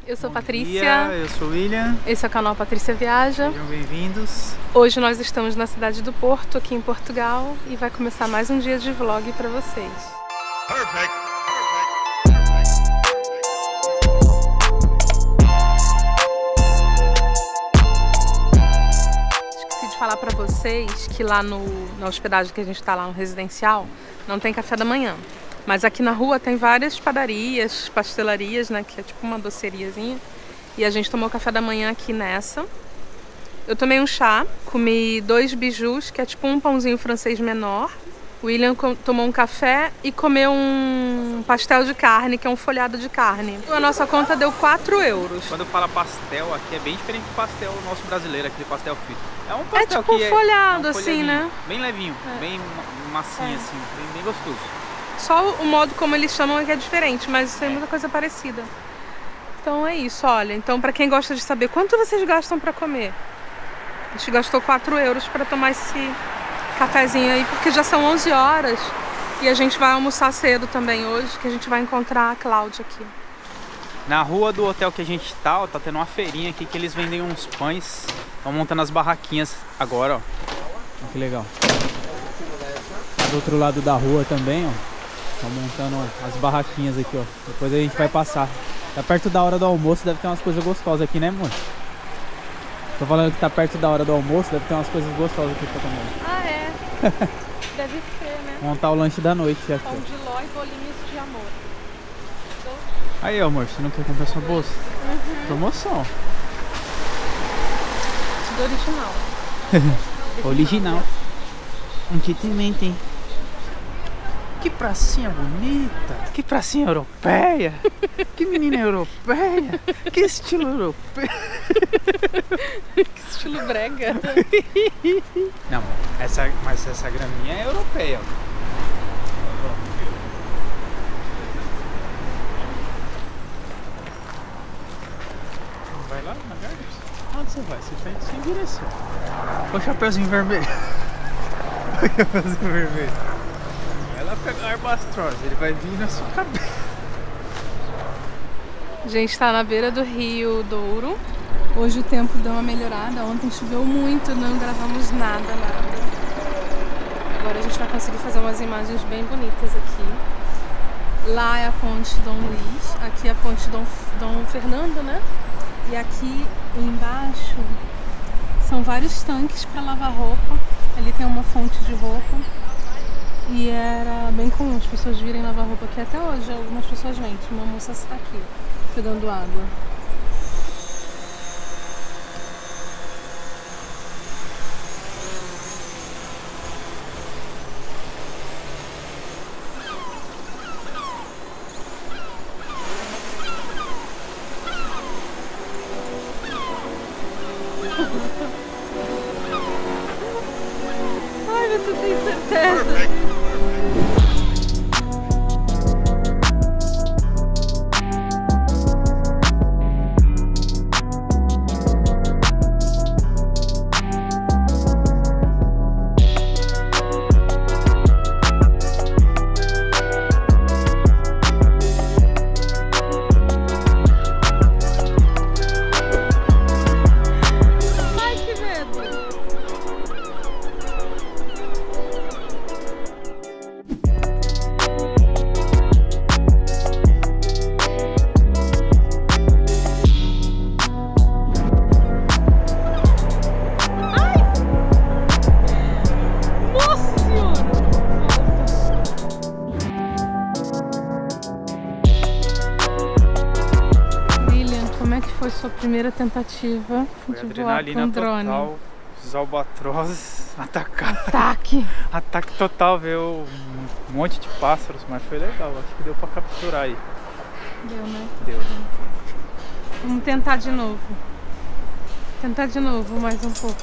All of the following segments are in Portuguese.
Eu sou Bom Patrícia. Dia, eu sou o William. Esse é o canal Patrícia Viaja. Sejam bem-vindos. Hoje nós estamos na cidade do Porto, aqui em Portugal, e vai começar mais um dia de vlog para vocês. Perfect. Esqueci de falar para vocês que lá na hospedagem que a gente está lá no residencial, não tem café da manhã. Mas aqui na rua tem várias padarias, pastelarias, né? Que é tipo uma doceriazinha. E a gente tomou café da manhã aqui nessa. Eu tomei um chá, comi 2 bijus, que é tipo um pãozinho francês menor. O William tomou um café e comeu um pastel de carne, que é um folhado de carne. A nossa conta deu 4 euros. Quando fala pastel, aqui é bem diferente do pastel nosso brasileiro, aquele pastel frito. É um pastel tipo que folhado, um assim, né? Bem levinho, bem massinho, assim, bem gostoso. Só o modo como eles chamam é que é diferente, mas tem muita coisa parecida. Então é isso, olha. Então pra quem gosta de saber quanto vocês gastam pra comer, a gente gastou 4 euros pra tomar esse cafezinho aí, porque já são 11 horas e a gente vai almoçar cedo também hoje, que a gente vai encontrar a Cláudia aqui. Na rua do hotel que a gente tá, ó, tá tendo uma feirinha aqui que eles vendem uns pães. Estão montando as barraquinhas agora, ó. Olha que legal. Do outro lado da rua também, ó. Estão montando as barraquinhas aqui, ó. Depois a gente vai passar. Tá perto da hora do almoço, deve ter umas coisas gostosas aqui, né, amor? Tô falando que tá perto da hora do almoço, deve ter umas coisas gostosas aqui pra comer. Ah, é? Deve ser, né? Montar o lanche da noite aqui. Pão de ló e bolinhos de amor. Aí, amor, você não quer comprar sua bolsa? Promoção. Do original. Original. Um kitment, hein? Que pracinha bonita. Que pracinha europeia. Que menina europeia. Que estilo europeu. Que estilo brega. Não, mas essa graminha é europeia. Vai lá na Gardens? Onde você vai? Você tá indo sem direção. Olha o chapeuzinho vermelho. Olha o chapeuzinho vermelho. Vai lá pegar Arbastros, ele vai vir na sua cabeça. A gente tá na beira do Rio Douro. Hoje o tempo deu uma melhorada. Ontem choveu muito, não gravamos nada. Agora a gente vai conseguir fazer umas imagens bem bonitas aqui. Lá é a ponte Dom Luís, aqui é a ponte Dom Fernando, né? E aqui embaixo são vários tanques para lavar roupa. Ali tem uma fonte de roupa. E era bem comum as pessoas virem lavar roupa aqui até hoje. Algumas pessoas vêm. Uma moça está aqui pegando água. Ai, você tem certeza? Foi sua primeira tentativa de voar com um drone? Total, os albatrozes atacaram. Ataque total, veio um monte de pássaros, mas foi legal, acho que deu pra capturar aí. Deu, né? Deu. Vamos tentar de novo. Tentar de novo, mais um pouco.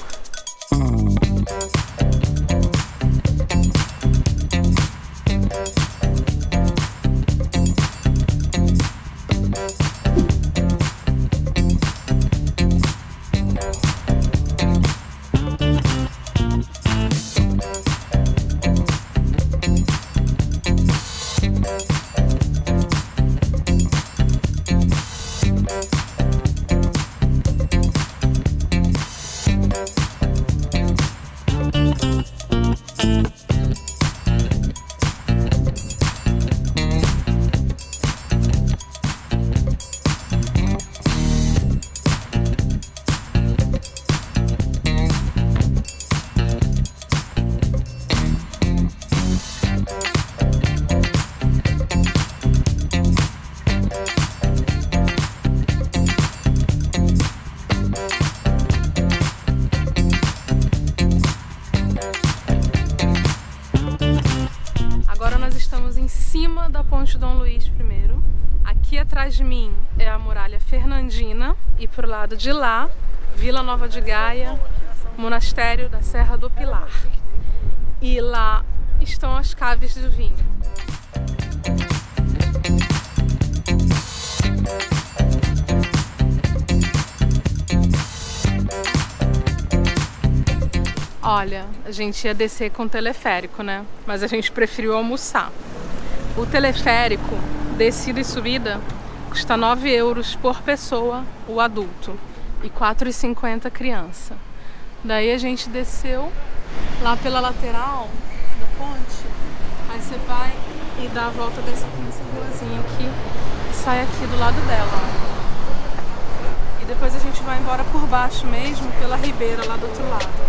Andina e pro lado de lá, Vila Nova de Gaia, Monastério da Serra do Pilar. E lá estão as caves do vinho. Olha, a gente ia descer com teleférico, né? Mas a gente preferiu almoçar. O teleférico, descida e subida, custa 9 € por pessoa, o adulto, e 4,50 criança. Daí a gente desceu lá pela lateral da ponte, aí você vai e dá a volta dessa ruazinha aqui e sai aqui do lado dela, ó. E depois a gente vai embora por baixo mesmo, pela ribeira lá do outro lado.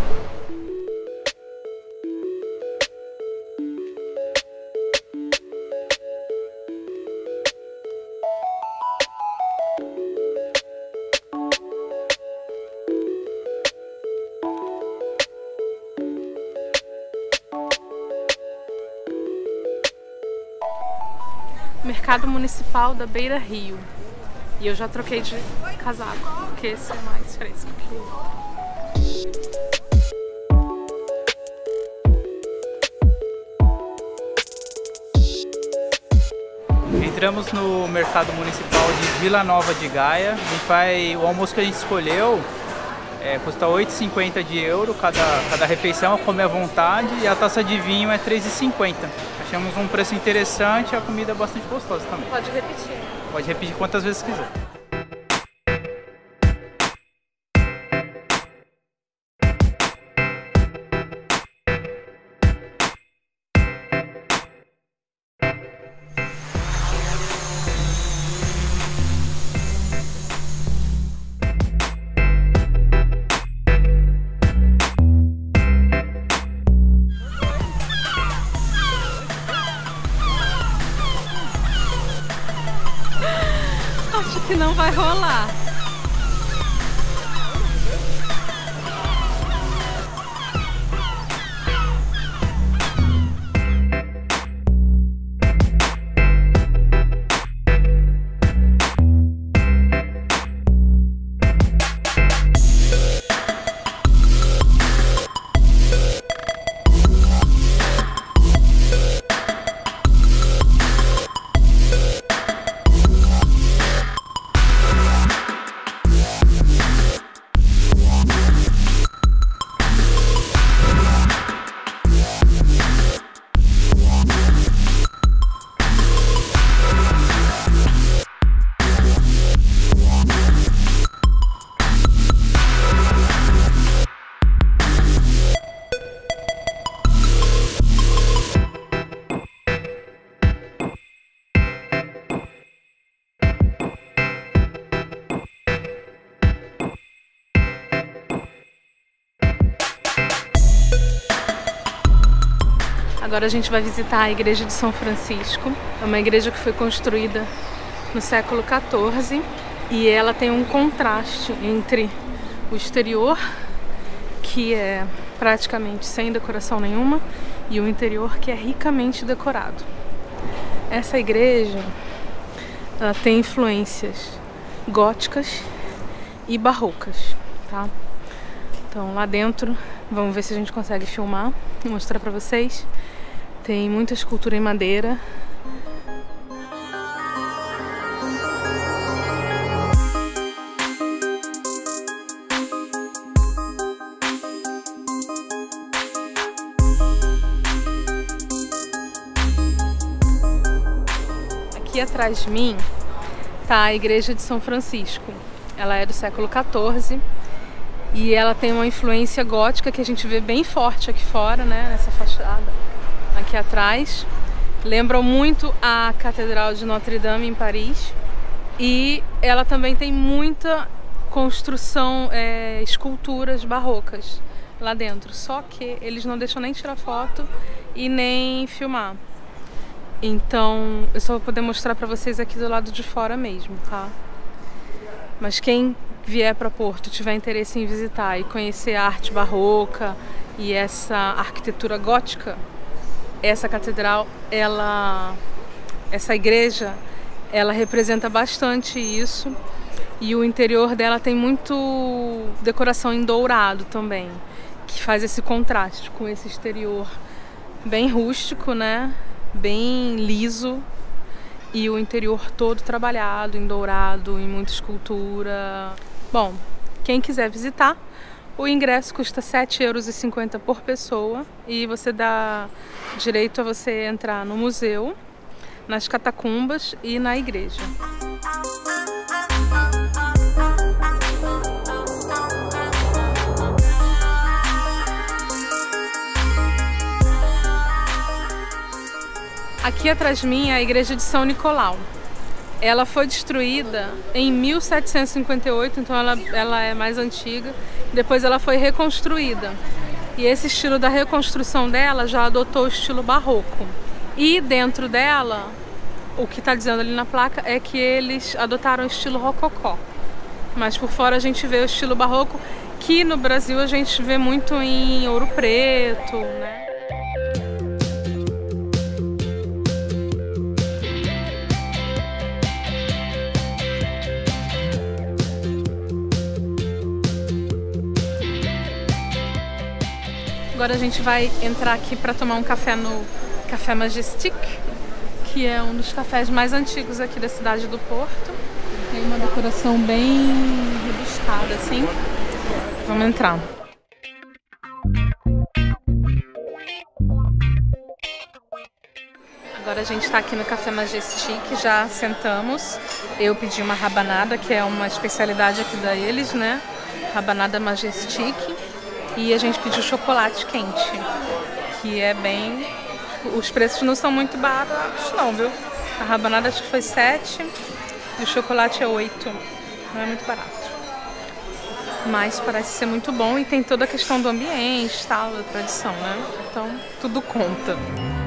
Mercado Municipal da Beira Rio. E eu já troquei de casaco, porque esse é mais fresco que o outro. Entramos no Mercado Municipal de Vila Nova de Gaia. O almoço que a gente escolheu custa 8,50 € cada refeição, comer à vontade, e a taça de vinho é 3,50 €. Achamos um preço interessante e a comida é bastante gostosa também. Pode repetir. Pode repetir quantas vezes quiser. Acho que não vai rolar. Agora a gente vai visitar a igreja de São Francisco. É uma igreja que foi construída no século XIV e ela tem um contraste entre o exterior, que é praticamente sem decoração nenhuma, e o interior, que é ricamente decorado. Essa igreja, ela tem influências góticas e barrocas, tá? Então lá dentro, vamos ver se a gente consegue filmar e mostrar pra vocês. Tem muita escultura em madeira. Aqui atrás de mim tá a igreja de São Francisco. Ela é do século XIV e ela tem uma influência gótica que a gente vê bem forte aqui fora, né, nessa fachada aqui atrás. Lembra muito a Catedral de Notre Dame em Paris. E ela também tem muita construção, esculturas barrocas lá dentro. Só que eles não deixam nem tirar foto e nem filmar. Então eu só vou poder mostrar pra vocês aqui do lado de fora mesmo, tá? Mas quem vier para Porto, tiver interesse em visitar e conhecer a arte barroca e essa arquitetura gótica, essa catedral, essa igreja, ela representa bastante isso. E o interior dela tem muito decoração em dourado também, que faz esse contraste com esse exterior bem rústico, né? Bem liso. E o interior todo trabalhado em dourado, em muita escultura. Bom, quem quiser visitar, o ingresso custa R$ 7,50 por pessoa e você dá direito a você entrar no museu, nas catacumbas e na igreja. Aqui atrás de mim é a igreja de São Nicolau. Ela foi destruída em 1758, então ela é mais antiga. Depois ela foi reconstruída. E esse estilo da reconstrução dela já adotou o estilo barroco. E dentro dela, o que está dizendo ali na placa é que eles adotaram o estilo rococó. Mas por fora a gente vê o estilo barroco, que no Brasil a gente vê muito em Ouro Preto, né? Agora a gente vai entrar aqui para tomar um café no Café Majestic, que é um dos cafés mais antigos aqui da cidade do Porto. Tem uma decoração bem rebuscada, assim. Vamos entrar. Agora a gente está aqui no Café Majestic, já sentamos. Eu pedi uma rabanada, que é uma especialidade aqui deles, né? Rabanada Majestic. E a gente pediu chocolate quente, que é bem... Os preços não são muito baratos não, viu? A rabanada acho que foi 7 e o chocolate é 8. Não é muito barato. Mas parece ser muito bom e tem toda a questão do ambiente, tal, da tradição, né? Então tudo conta.